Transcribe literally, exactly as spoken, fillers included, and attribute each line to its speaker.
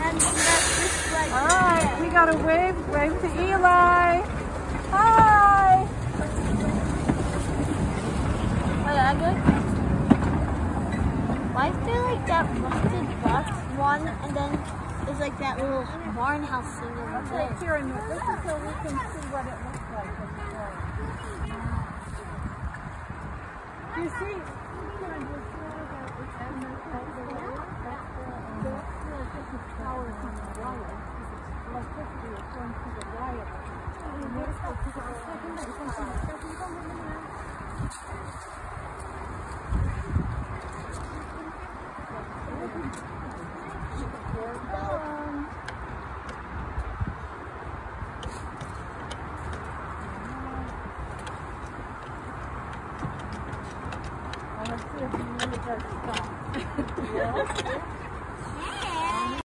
Speaker 1: and that's just like.
Speaker 2: All right, we gotta wave, wave to Eli. Hi.
Speaker 1: Wait, I go. Why is there like that rusted box one, and then there's like that little barn house thing over
Speaker 2: Okay,
Speaker 1: there?
Speaker 2: here in the, this is so we can see what it looks like. You see, electricity is going through the wire. And